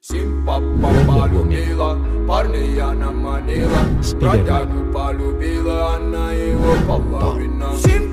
Симпапа полюбила, парня она манила, бродягу полюбила, она его половина.